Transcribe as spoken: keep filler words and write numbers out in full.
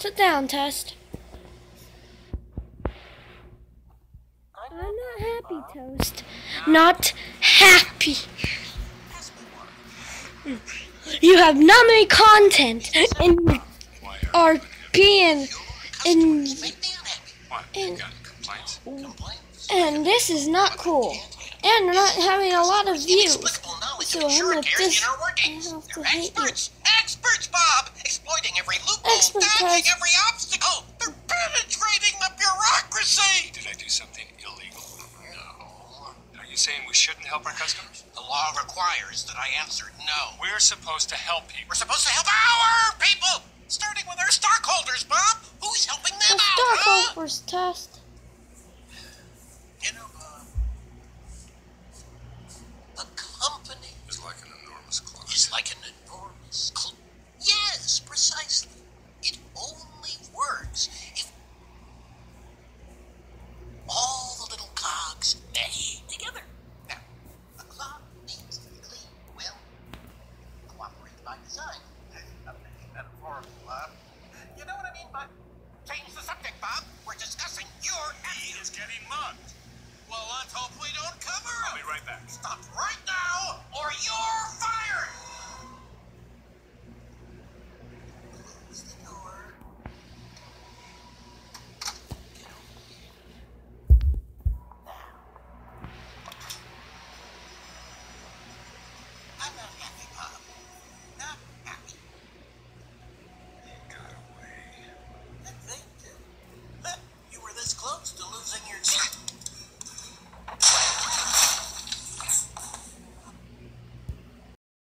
Sit down, Test. I'm not happy, Toast. Not happy. You have not many content and are being in, in and this is not cool. And we're not having a lot of views. So I'm gonna just I have to hate you. Experts, Bob! Exploiting every loophole, Expert dodging test. every obstacle. They're penetrating the bureaucracy. Did I do something illegal? No. Are you saying we shouldn't help our customers? The law requires that I answer no. We're supposed to help people. We're supposed to help our people, starting with our stockholders, Bob. Who's helping them The out? Huh? stockholders test.